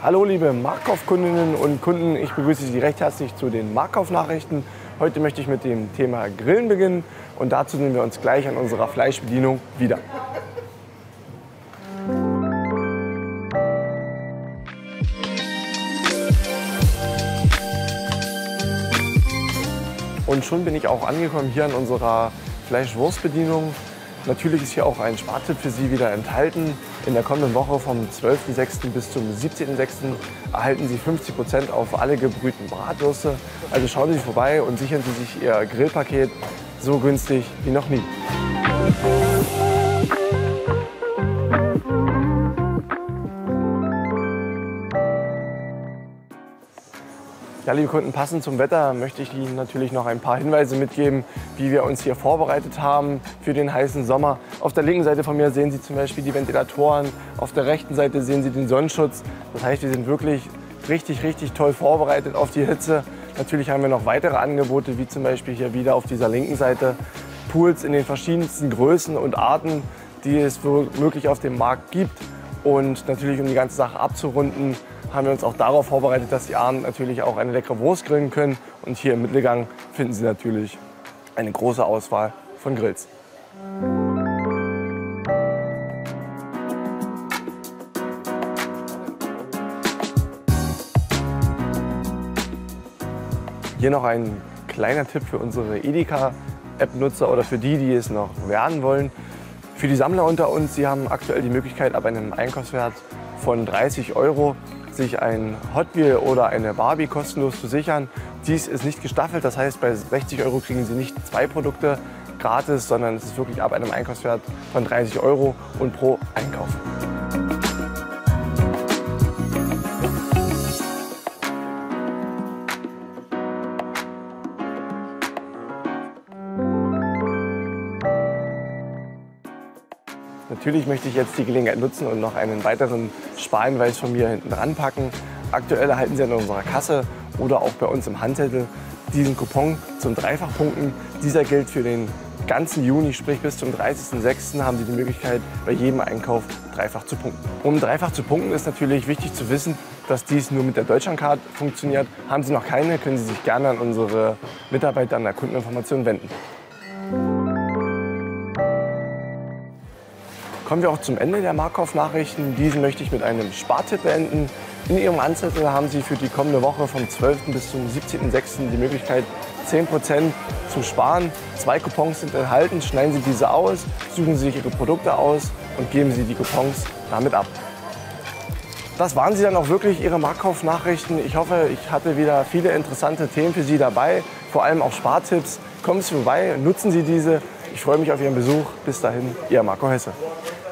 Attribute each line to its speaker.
Speaker 1: Hallo liebe Marktkaufkundinnen und Kunden, ich begrüße Sie recht herzlich zu den Marktkaufnachrichten. Heute möchte ich mit dem Thema Grillen beginnen und dazu nehmen wir uns gleich an unserer Fleischbedienung wieder. Und schon bin ich auch angekommen hier an unserer Fleischwurstbedienung. Natürlich ist hier auch ein Spartipp für Sie wieder enthalten. In der kommenden Woche vom 12.06. bis zum 17.06. erhalten Sie 50% auf alle gebrühten Bratwürste. Also schauen Sie vorbei und sichern Sie sich Ihr Grillpaket so günstig wie noch nie. Ja, liebe Kunden, passend zum Wetter möchte ich Ihnen natürlich noch ein paar Hinweise mitgeben, wie wir uns hier vorbereitet haben für den heißen Sommer. Auf der linken Seite von mir sehen Sie zum Beispiel die Ventilatoren, auf der rechten Seite sehen Sie den Sonnenschutz. Das heißt, wir sind wirklich richtig toll vorbereitet auf die Hitze. Natürlich haben wir noch weitere Angebote, wie zum Beispiel hier wieder auf dieser linken Seite Pools in den verschiedensten Größen und Arten, die es wirklich auf dem Markt gibt. Und natürlich, um die ganze Sache abzurunden, haben wir uns auch darauf vorbereitet, dass Sie abends natürlich auch eine leckere Wurst grillen können. Und hier im Mittelgang finden Sie natürlich eine große Auswahl von Grills. Hier noch ein kleiner Tipp für unsere Edeka-App-Nutzer oder für die, die es noch werden wollen. Für die Sammler unter uns, Sie haben aktuell die Möglichkeit, ab einem Einkaufswert von 30 € sich ein Hot Wheel oder eine Barbie kostenlos zu sichern. Dies ist nicht gestaffelt, das heißt, bei 60 € kriegen Sie nicht 2 Produkte gratis, sondern es ist wirklich ab einem Einkaufswert von 30 € und pro Einkauf. Natürlich möchte ich jetzt die Gelegenheit nutzen und noch einen weiteren Sparhinweis von mir hinten dran packen. Aktuell erhalten Sie an unserer Kasse oder auch bei uns im Handzettel diesen Coupon zum Dreifachpunkten. Dieser gilt für den ganzen Juni, sprich bis zum 30.06. haben Sie die Möglichkeit, bei jedem Einkauf dreifach zu punkten. Um dreifach zu punkten ist natürlich wichtig zu wissen, dass dies nur mit der Deutschlandcard funktioniert. Haben Sie noch keine, können Sie sich gerne an unsere Mitarbeiter an der Kundeninformation wenden. Kommen wir auch zum Ende der Marktkaufnachrichten. Diesen möchte ich mit einem Spartipp beenden. In Ihrem Anzettel haben Sie für die kommende Woche vom 12. bis zum 17.06. die Möglichkeit, 10% zu sparen. 2 Coupons sind enthalten. Schneiden Sie diese aus, suchen Sie sich Ihre Produkte aus und geben Sie die Coupons damit ab. Das waren sie dann auch wirklich, Ihre Marktkaufnachrichten. Ich hoffe, ich hatte wieder viele interessante Themen für Sie dabei, vor allem auch Spartipps. Kommen Sie vorbei, nutzen Sie diese. Ich freue mich auf Ihren Besuch. Bis dahin, Ihr Marco Hesse.